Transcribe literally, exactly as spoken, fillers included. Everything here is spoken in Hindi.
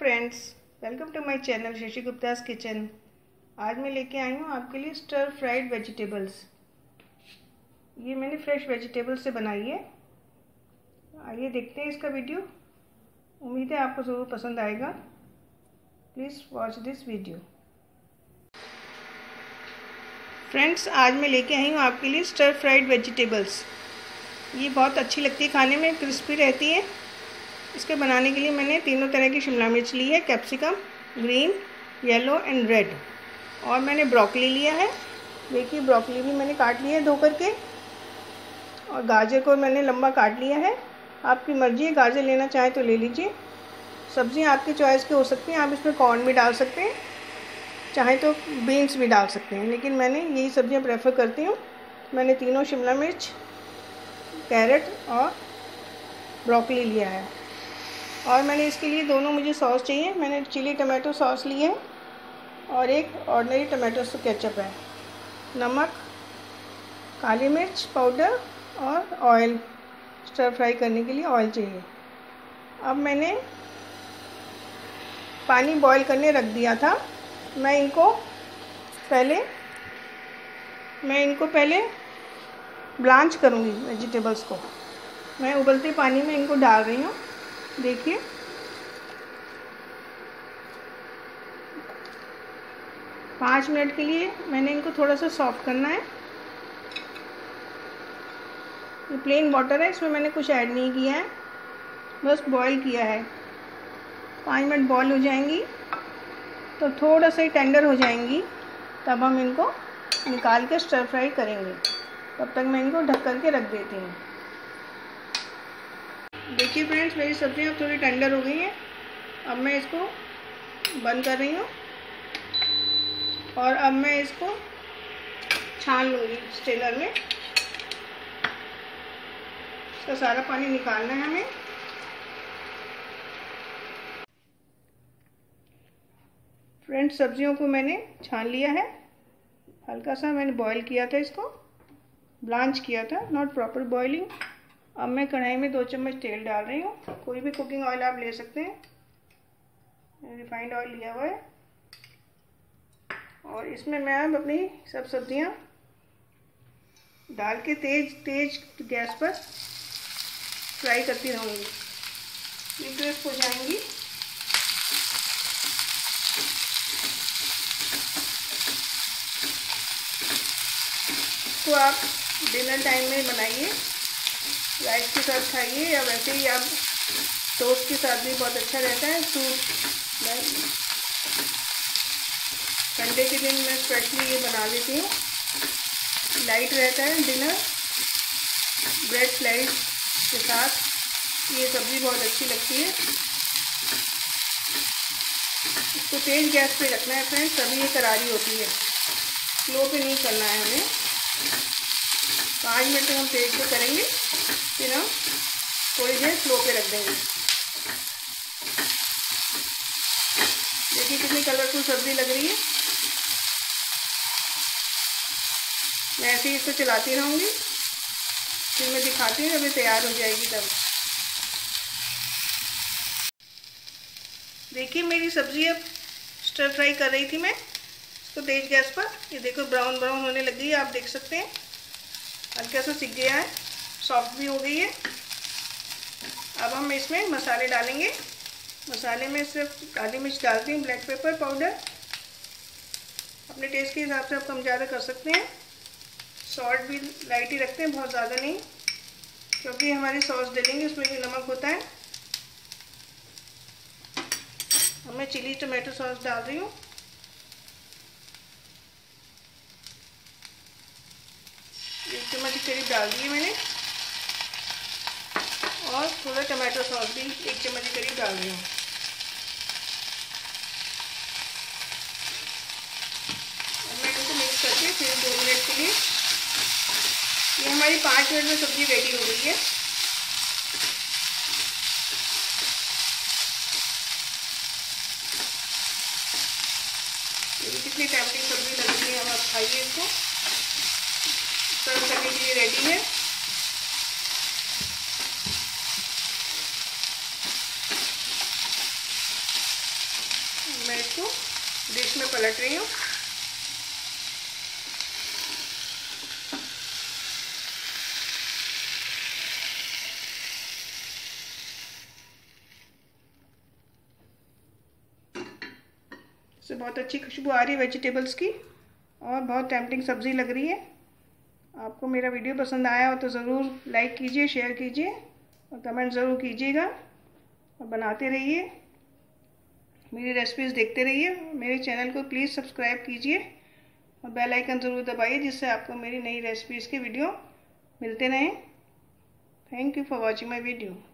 Friends, welcome to my channel Shashi Gupta's kitchen. आज मैं लेके आई हूँ आपके लिए स्टर फ्राइड वेजिटेबल्स। ये मैंने फ्रेश वेजिटेबल्स से बनाई है। आइए देखते हैं इसका वीडियो। उम्मीद है आपको ज़रूर पसंद आएगा। Please watch this video. Friends, आज मैं लेके आई हूँ आपके लिए स्टर फ्राइड वेजिटेबल्स। ये बहुत अच्छी लगती है, खाने में क्रिस्पी रहती है। इसके बनाने के लिए मैंने तीनों तरह की शिमला मिर्च ली है, capsicum, green, yellow and red. और मैंने ब्रोकली लिया है। देखिए, ब्रोकली भी मैंने काट लिया है धो करके। और गाजर को मैंने लंबा काट लिया है। आपकी मर्ज़ी है, गाजर लेना चाहे तो ले लीजिए। सब्जियां आपकी चॉइस की हो सकती हैं। आप इसमें कॉर्न भी डाल सकते हैं, चाहे तो बीन्स भी डाल सकते हैं, लेकिन मैंने यही सब्जियां प्रेफर करती हूँ। मैंने तीनों शिमला मिर्च, कैरेट और ब्रोकली लिया है। और मैंने इसके लिए दोनों मुझे सॉस चाहिए। मैंने चिली टमाटो सॉस ली है और एक ऑर्डिनरी टमाटो केचप है। नमक, काली मिर्च पाउडर और ऑयल, स्टर फ्राई करने के लिए ऑयल चाहिए। अब मैंने पानी बॉईल करने रख दिया था। मैं इनको पहले मैं इनको पहले ब्लांच करूँगी वेजिटेबल्स को। मैं उबलते पानी में इनको डाल रही हूँ। देखिए, पाँच मिनट के लिए मैंने इनको थोड़ा सा सॉफ्ट करना है। ये प्लेन वाटर है, इसमें मैंने कुछ ऐड नहीं किया है, बस बॉईल किया है। पाँच मिनट बॉईल हो जाएंगी तो थोड़ा सा ही टेंडर हो जाएंगी, तब हम इनको निकाल के स्टर फ्राई करेंगे। तब तक मैं इनको ढक करके रख देती हूँ। देखिए फ्रेंड्स, मेरी सब्जियाँ थोड़ी टेंडर हो गई हैं। अब मैं इसको बंद कर रही हूँ और अब मैं इसको छान लूँगी स्ट्रेनर में। इसका सारा पानी निकालना है हमें। फ्रेंड्स, सब्जियों को मैंने छान लिया है। हल्का सा मैंने बॉईल किया था, इसको ब्लांच किया था, नॉट प्रॉपर बॉइलिंग। अब मैं कढ़ाई में दो चम्मच तेल डाल रही हूँ। कोई भी कुकिंग ऑयल आप ले सकते हैं। रिफाइंड ऑयल लिया हुआ है। और इसमें मैं अब अपनी सब सब्जियाँ डाल के तेज तेज गैस पर फ्राई करती रहूँगी। ये क्रिस्प हो जाएंगी। तो आप डिनर टाइम में बनाइए, राइस के साथ खाइए, या वैसे ही आप टोस्ट के साथ भी बहुत अच्छा रहता है। सूप संडे के दिन मैं स्पेशली ये बना लेती हूँ। लाइट रहता है डिनर, ब्रेड स्लाइस के साथ ये सब्ज़ी बहुत अच्छी लगती है। इसको तेज गैस पे रखना है फ्रेंड्स, तभी ये करारी होती है। स्लो पे नहीं करना है हमें। पाँच मिनट तक हम तेज पे करेंगे, फिर हम थोड़ी देर स्लो पे रख देंगे। देखिए कितनी कलरफुल सब्ज़ी लग रही है। मैं ऐसे ही इसको चलाती रहूँगी, फिर मैं दिखाती हूँ जब ये तैयार हो जाएगी तब। देखिए, मेरी सब्ज़ी अब स्टर फ्राई कर रही थी मैं इसको तेज गैस पर। ये देखो ब्राउन ब्राउन होने लग गई है, आप देख सकते हैं। हल्का सा सिक गया है, सॉफ्ट भी हो गई है। अब हम इसमें मसाले डालेंगे। मसाले में सिर्फ काली मिर्च डालती हूँ, ब्लैक पेपर पाउडर। अपने टेस्ट के हिसाब से आप कम ज़्यादा कर सकते हैं। सॉल्ट भी लाइट ही रखते हैं, बहुत ज़्यादा नहीं, क्योंकि हमारी सॉस डालेंगे उसमें भी नमक होता है। अब मैं चिली टमाटो सॉस डाल रही हूँ। एक चम्मच करीब डाल दी मैंने। और थोड़ा टमाटो सॉस भी एक चम्मच करीब डाल रही हूँ। अब मैं इनको मिक्स करके फिर दो मिनट के लिए, ये हमारी पाँच मिनट में सब्ज़ी रेडी हो गई है। ये कितनी टेम्पटिंग सब्ज़ी लग रही है। अब आप खाइए इसको। सर्व करने के लिए रेडी है। मैं इसको डिश में पलट रही हूँ। इससे बहुत अच्छी खुशबू आ रही है वेजिटेबल्स की और बहुत टेम्पटिंग सब्ज़ी लग रही है। आपको मेरा वीडियो पसंद आया हो तो ज़रूर लाइक कीजिए, शेयर कीजिए और कमेंट ज़रूर कीजिएगा और बनाते रहिए, मेरी रेसिपीज़ देखते रहिए। मेरे चैनल को प्लीज़ सब्सक्राइब कीजिए और बेल आइकन ज़रूर दबाइए, जिससे आपको मेरी नई रेसिपीज़ के वीडियो मिलते रहें। Thank you for watching my video.